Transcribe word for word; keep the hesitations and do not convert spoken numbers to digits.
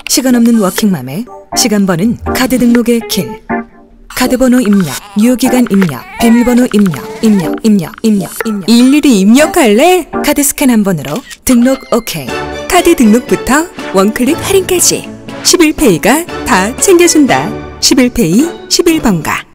시간 없는 워킹맘의 시간 버는 카드 등록의 길. 카드 번호 입력, 유효기간 입력, 비밀번호 입력, 입력, 입력, 입력, 입력. 일일이 입력할래? 카드 스캔 한 번으로 등록 오케이. 카드 등록부터 원클릭 할인까지 십일 페이가 다 챙겨준다. 십일 페이 십일 번가.